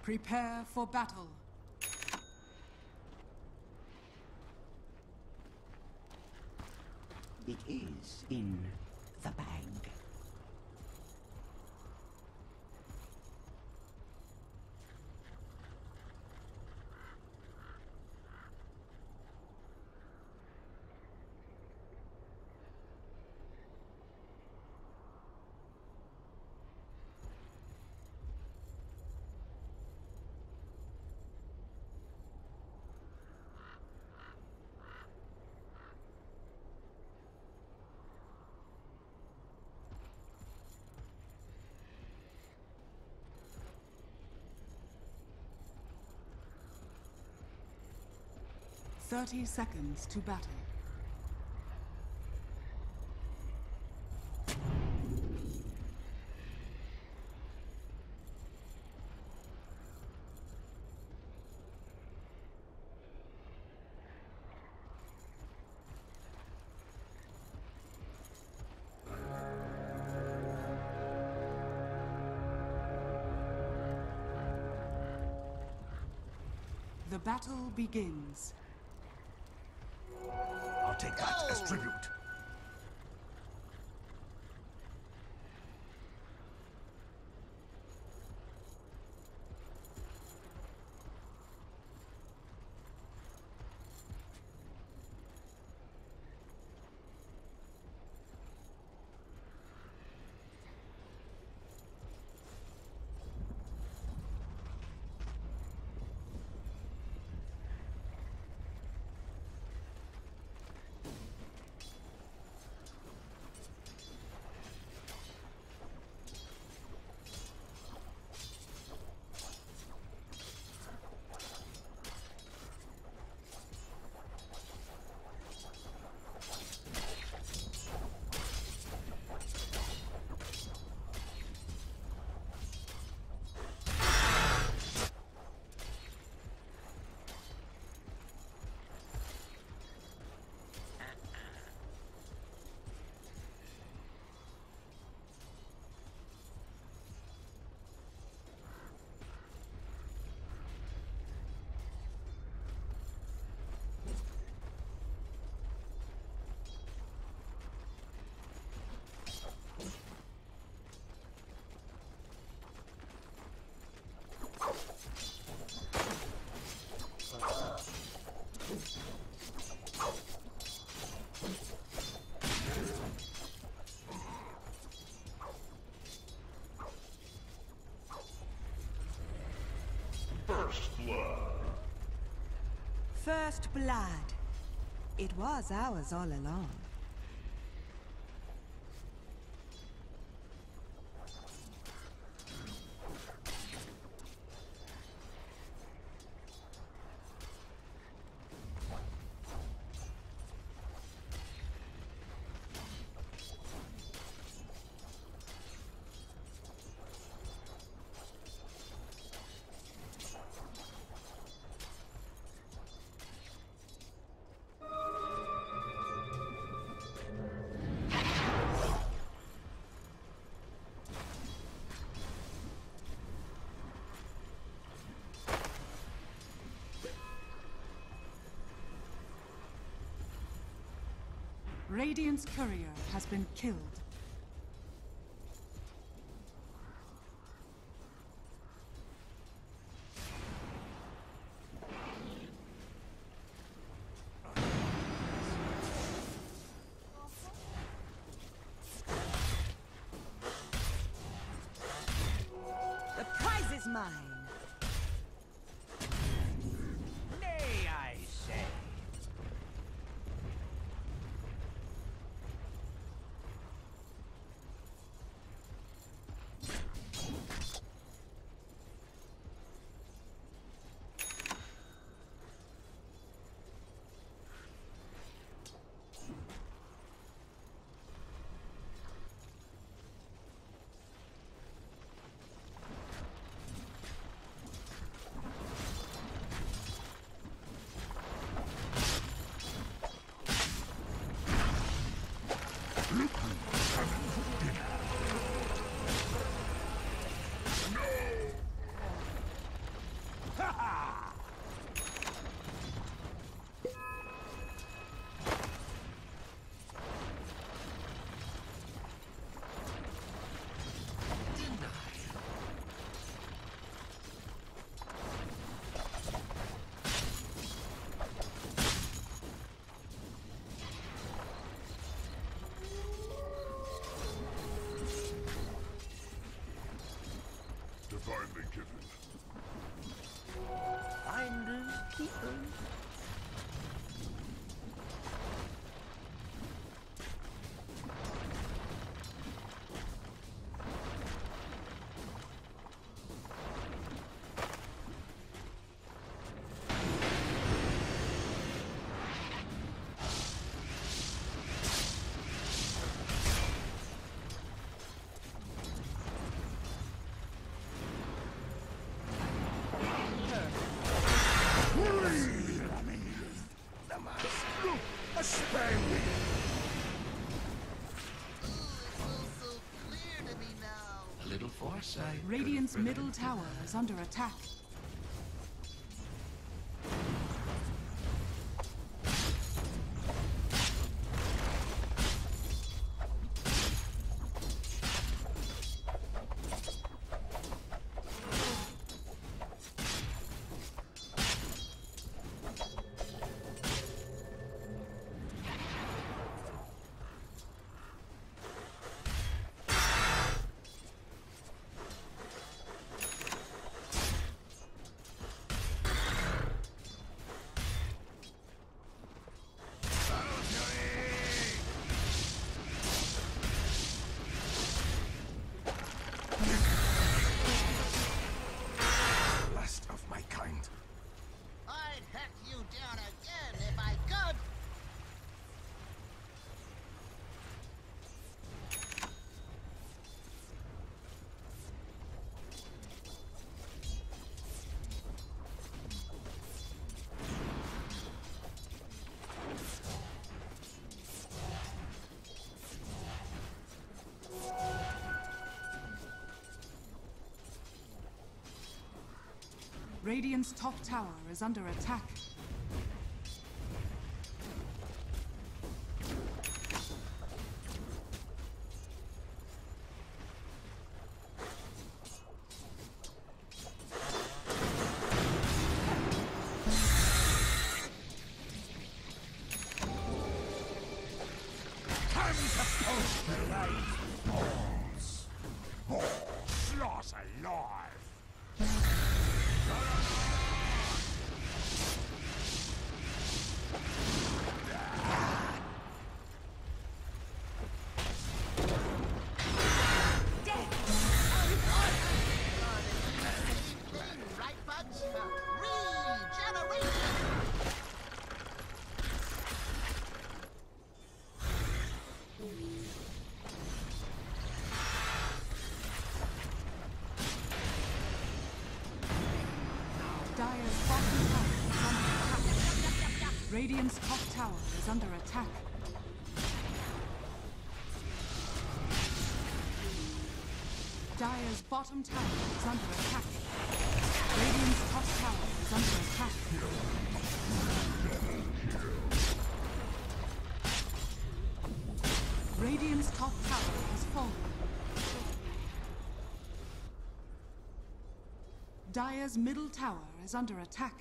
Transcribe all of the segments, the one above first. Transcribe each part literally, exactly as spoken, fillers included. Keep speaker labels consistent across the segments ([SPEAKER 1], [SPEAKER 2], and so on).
[SPEAKER 1] Prepare for battle.
[SPEAKER 2] It is in the bag.
[SPEAKER 1] Thirty seconds to battle. The battle begins.
[SPEAKER 3] I'll take that as tribute.
[SPEAKER 4] First blood.
[SPEAKER 5] First blood. It was ours all along.
[SPEAKER 1] Radiant's courier has been killed.
[SPEAKER 5] The prize is mine.
[SPEAKER 3] Nay, I say.
[SPEAKER 4] Kindly given.
[SPEAKER 3] Finders, keepers.
[SPEAKER 2] A little foresight.
[SPEAKER 1] Radiant's middle tower is under attack. Radiant's top tower is under attack.
[SPEAKER 3] Slaughter alive!
[SPEAKER 1] Radiant's top tower is under attack. Dire's bottom tower is under attack. Radiant's top tower is under attack. Radiant's top tower has fallen. Dire's middle tower is under attack.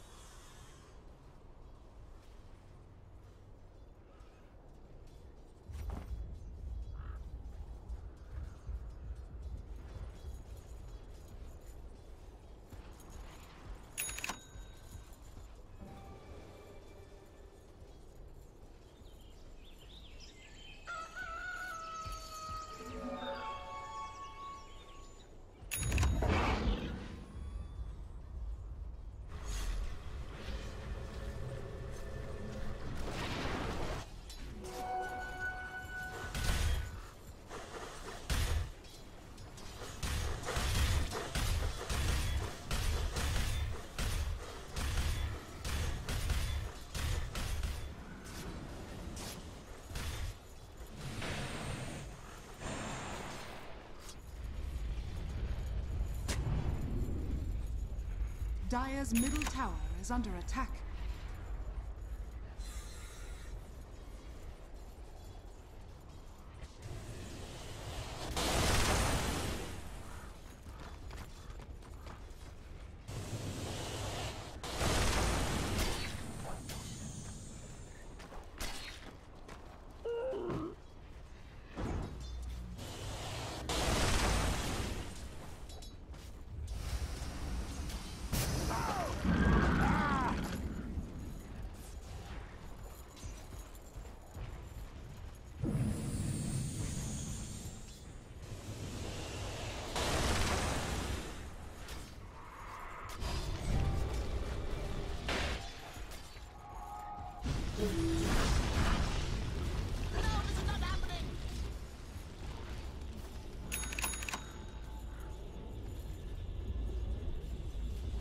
[SPEAKER 1] Dire's middle tower is under attack.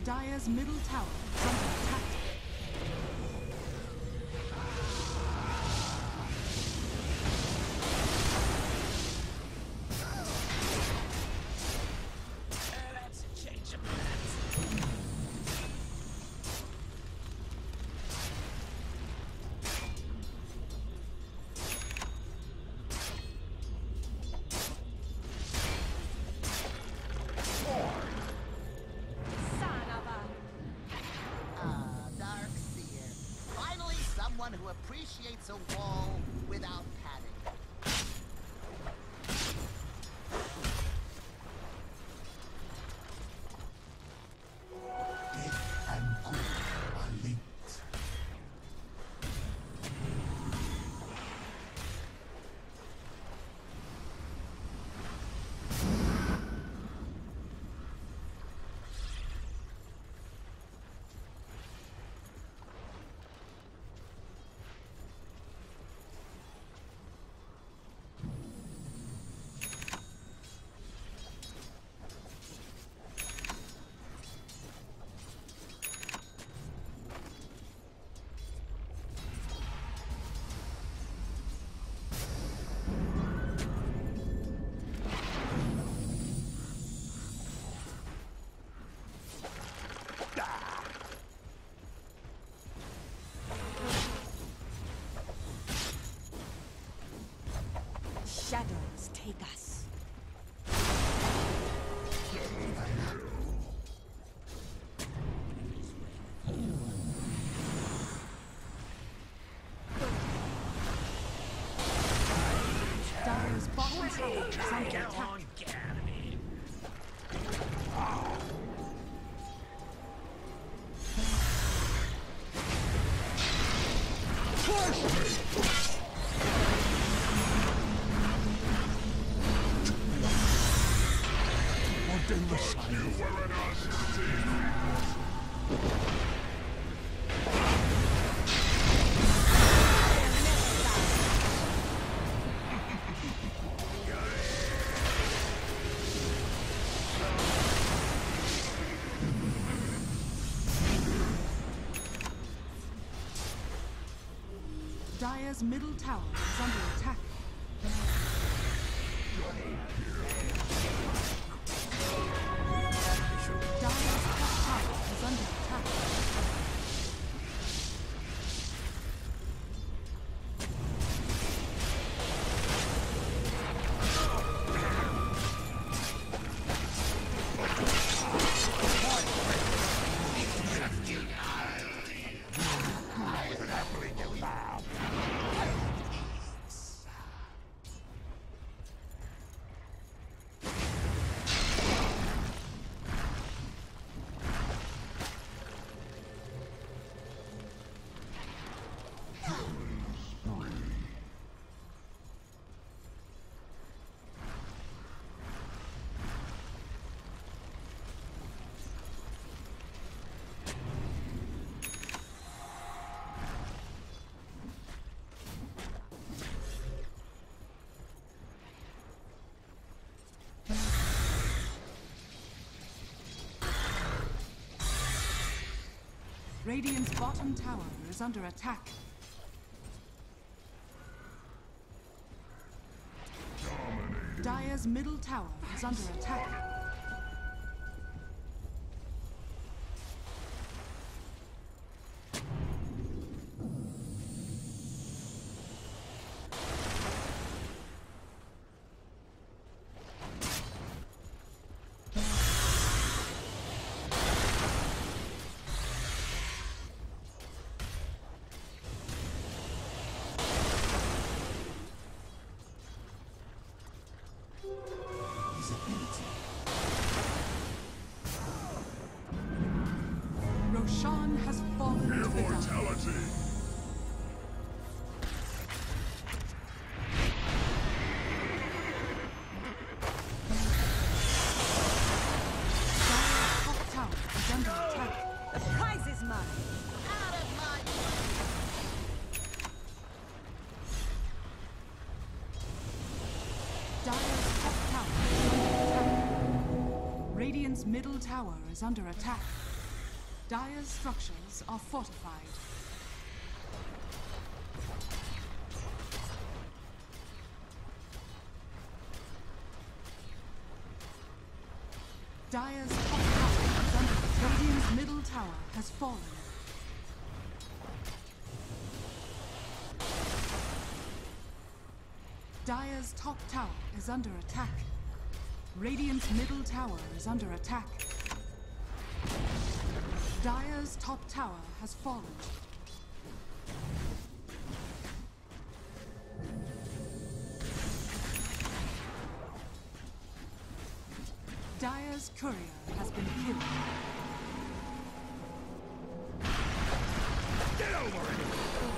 [SPEAKER 1] Dire's middle tower is under attack.
[SPEAKER 3] That's a change of plans.
[SPEAKER 6] Ah, Darkseer. Finally someone who appreciates a wall without padding.
[SPEAKER 4] Death and good are linked.
[SPEAKER 5] Shadows take us.
[SPEAKER 1] Dire's bottom tower is under
[SPEAKER 3] Get
[SPEAKER 1] attack.
[SPEAKER 3] on, get out of here.
[SPEAKER 1] Dire's middle tower is under attack. Dire's top tower is under attack. Radiant's bottom tower is under attack. Dire's middle tower is under attack. Roshan has fallen to the dark. Dire's top tower is under attack.
[SPEAKER 5] The prize is mine.
[SPEAKER 6] Out of my
[SPEAKER 1] Dire's top tower is under attack. Radiant's middle tower is under attack. Dire's structures are fortified. Dire's top tower is under attack. Radiant's middle tower has fallen. Dire's top tower is under attack. Radiant's middle tower is under attack. Dire's top tower has fallen. Dire's courier has been killed.
[SPEAKER 4] Get over it!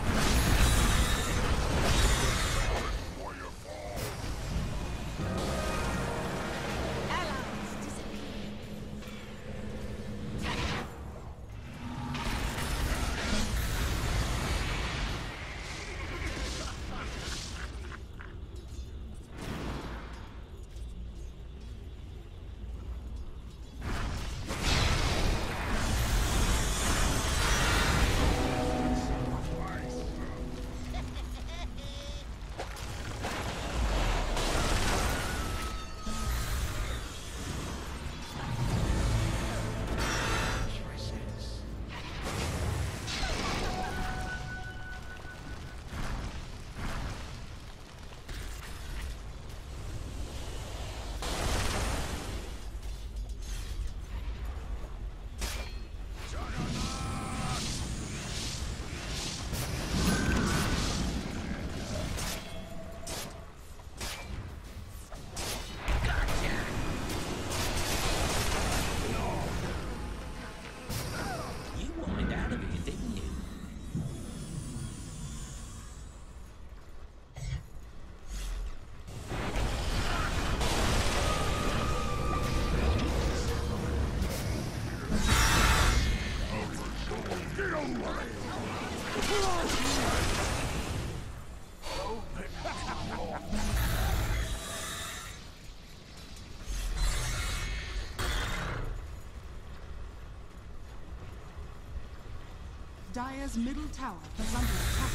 [SPEAKER 1] Dire's middle tower is under attack.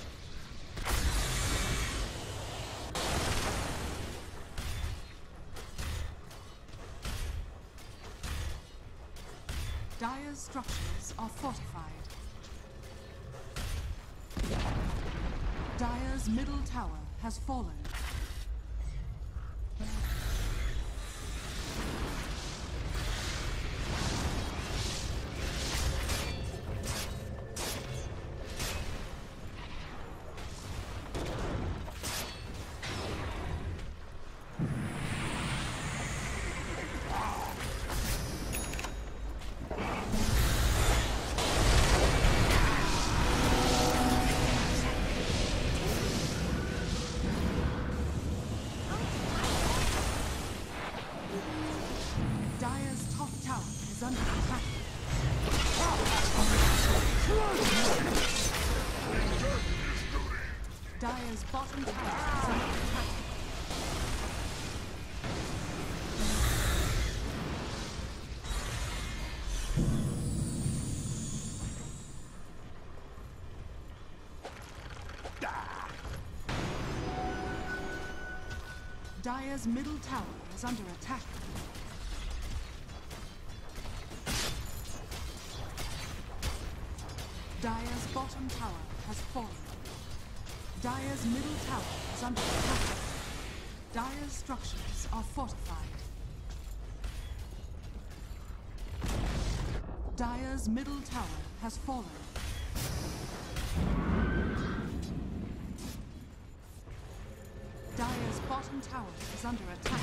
[SPEAKER 1] Dire's structures are fortified. Dire's middle tower has fallen. Dire's top tower is under attack. Dire's bottom tower is under attack. Dire's middle tower is under attack. Dire's bottom tower has fallen. Dire's middle tower is under attack. Dire's structures are fortified. Dire's middle tower has fallen. Dire's bottom tower is under attack.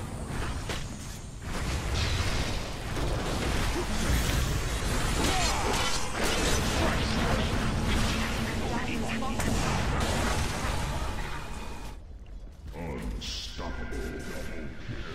[SPEAKER 1] Dire's bottom tower.
[SPEAKER 4] Unstoppable double kill.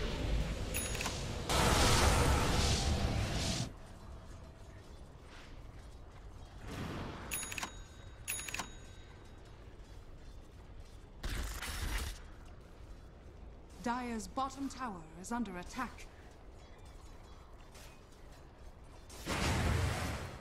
[SPEAKER 1] Dire's bottom tower is under attack.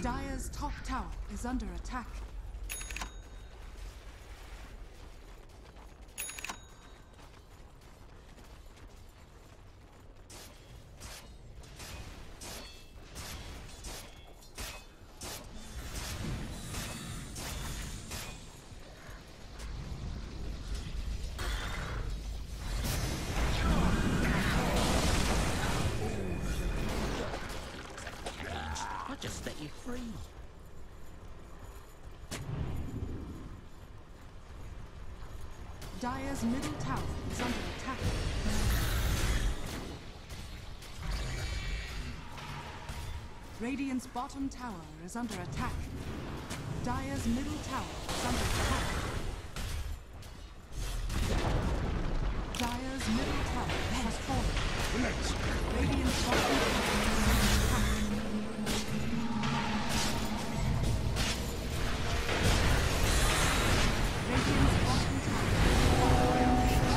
[SPEAKER 1] Dire's top tower is under attack.
[SPEAKER 3] I'll just set you free.
[SPEAKER 1] Dire's middle tower is under attack. Radiant's bottom tower is under attack. Dire's middle tower is under attack. Dire's middle tower has fallen. Radiant's bottom tower is under attack. Radiant's bottom tower.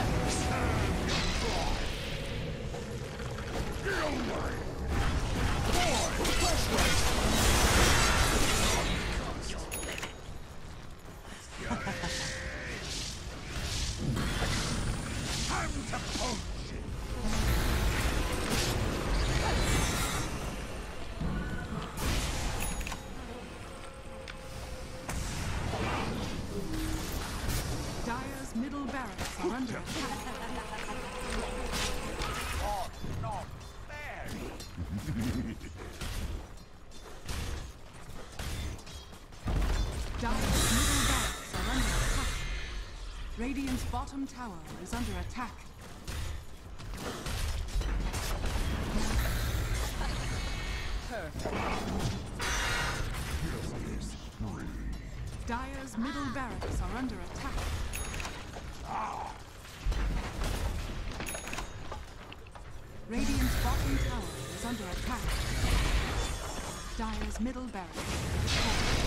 [SPEAKER 1] Dire's middle barracks are under attack. Dire's middle barracks are under attack. Radiant's bottom tower is under attack. Dire's middle barracks are under attack. Radiant's bottom tower is under attack. Dire's middle barracks is falling.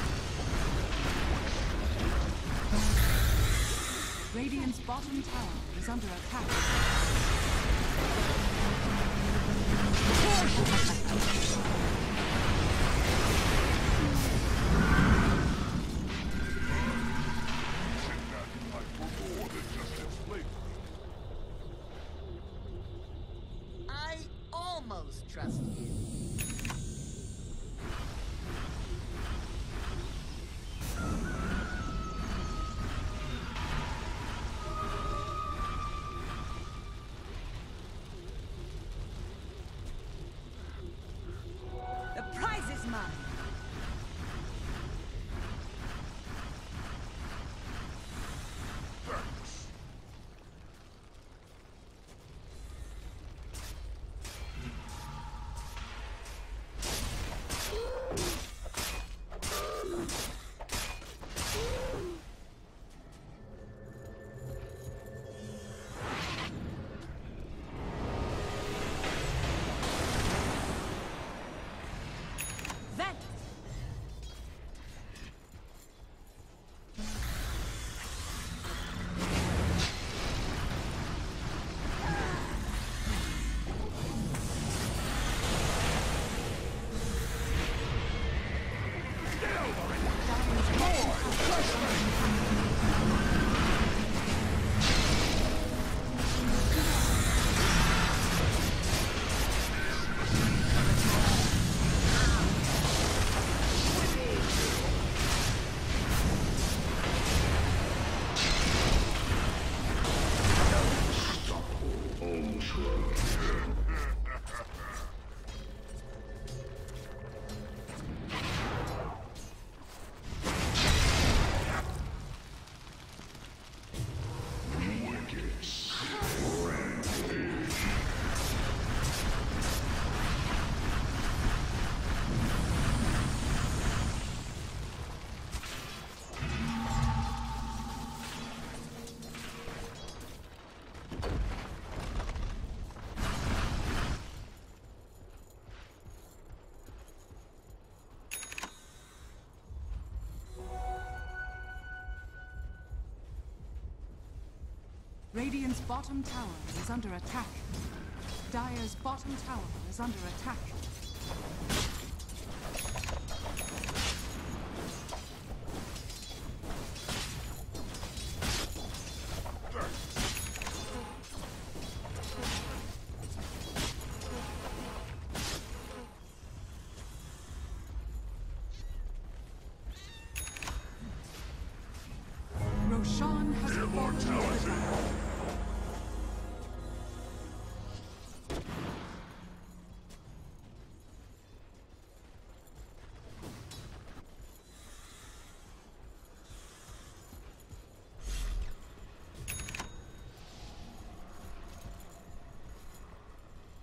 [SPEAKER 1] Radiant's bottom tower is under attack.
[SPEAKER 6] I almost trust you.
[SPEAKER 5] The prize is mine. Vent!
[SPEAKER 1] Radiant's bottom tower is under attack. Dire's bottom tower is under attack.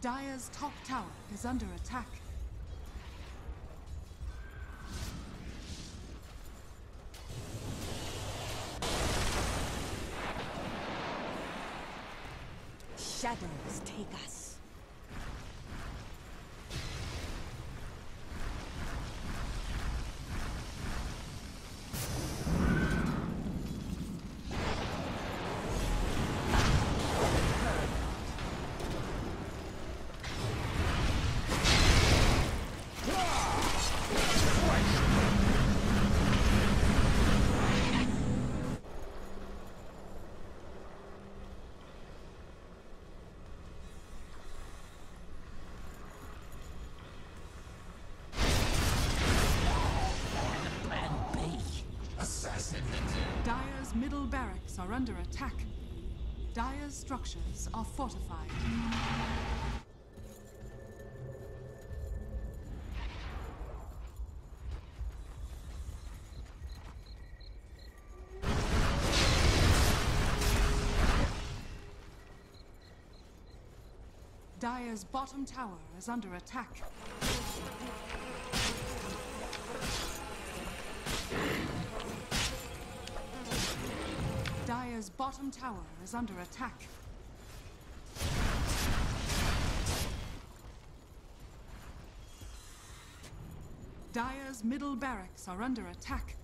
[SPEAKER 1] Dire's top tower is under attack.
[SPEAKER 5] Shadows take us.
[SPEAKER 1] Dire's middle barracks are under attack. Dire's structures are fortified. Dire's bottom tower is under attack. Dire's bottom tower is under attack. Dire's middle barracks are under attack.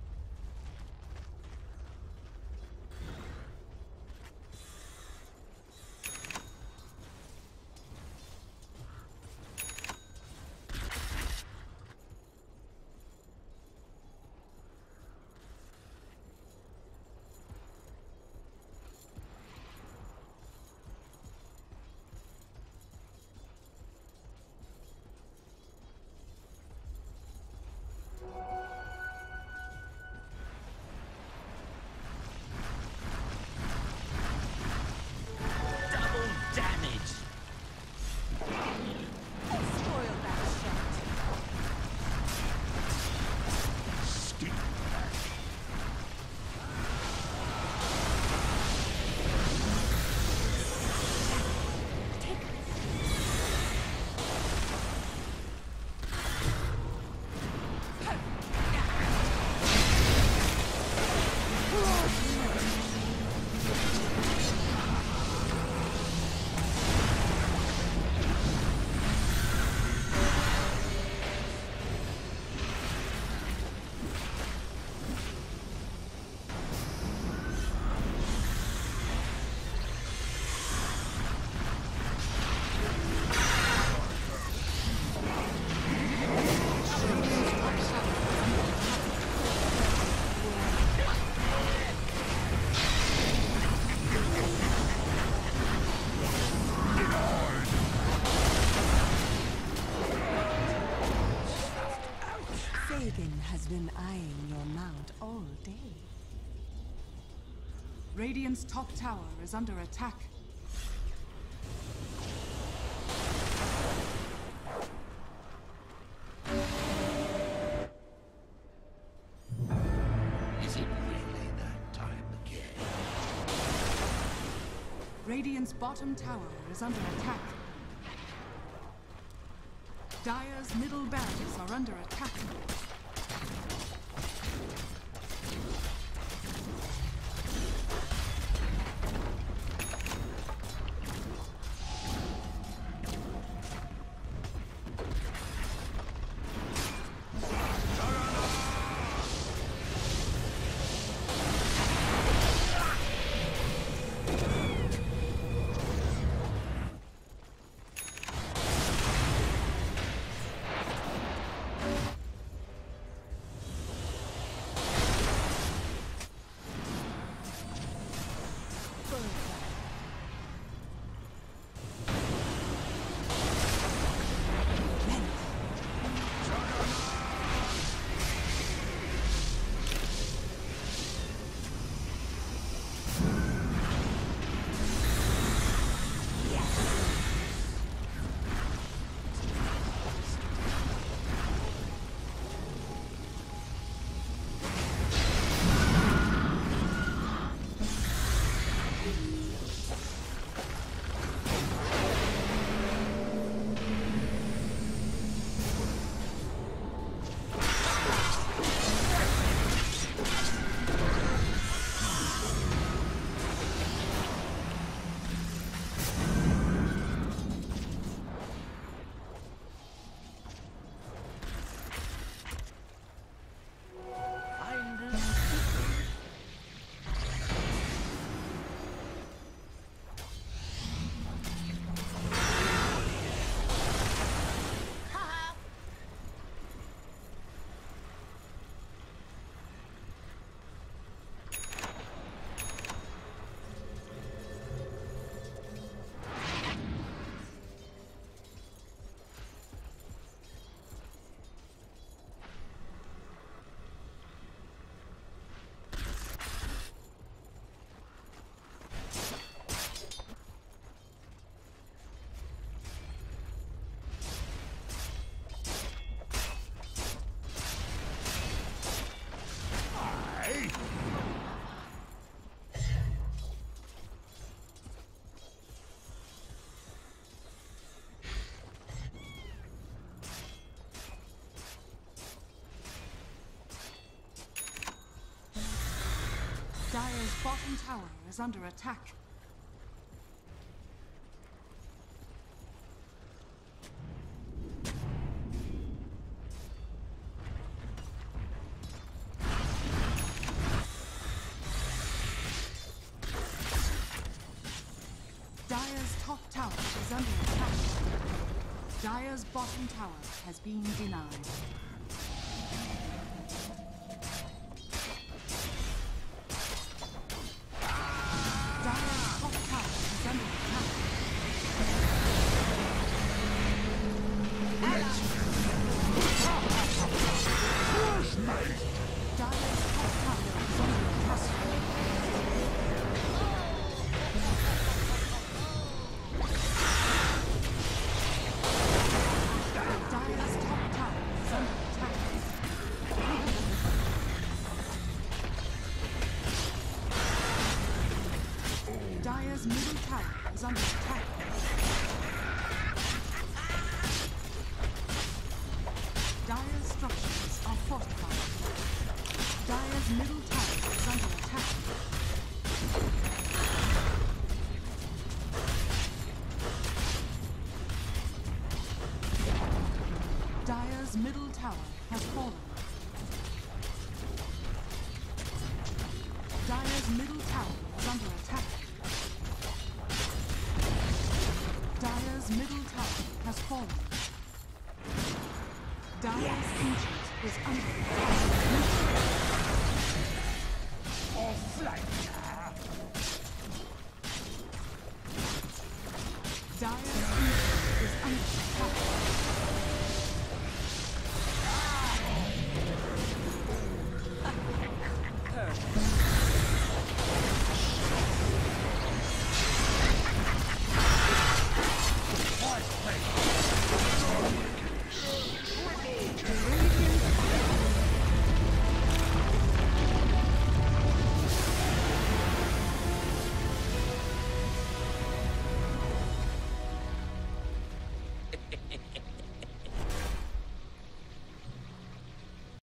[SPEAKER 5] Has been eyeing your mount all day.
[SPEAKER 1] Radiant's top tower is under attack.
[SPEAKER 2] Is it really that time again?
[SPEAKER 1] Radiant's bottom tower is under attack. Dire's middle barracks are under attack. Dire's bottom tower is under attack. Dire's top tower is under attack. Dire's bottom tower has been denied. Dire's top tower is under attack. Dire's top tower is under attack. Dire's top tower is under attack. Dire's middle tower is under attack. Dire's structures are fortified. Dire's middle tower is under attack. Dire's middle tower has fallen. Dire's middle tower is under attack. Dire's middle tower has fallen. Dire's ancient is under attack. Dire's ancient is under attack.